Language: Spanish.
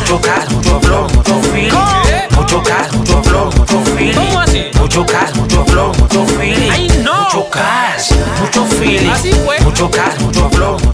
Mucho cash, mucho flow, mucho feeling. Mucho cash, mucho flow, mucho feeling. ¿Cómo así? Mucho cash, mucho flow, mucho feeling. Ay, no. Mucho cash, mucho feeling. Así fue. Mucho cash, mucho flow,